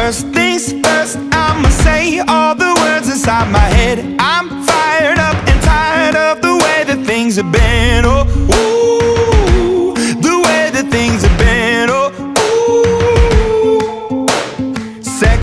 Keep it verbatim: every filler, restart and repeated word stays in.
First things first, I'ma say all the words inside my head. I'm fired up and tired of the way that things have been. Oh, ooh.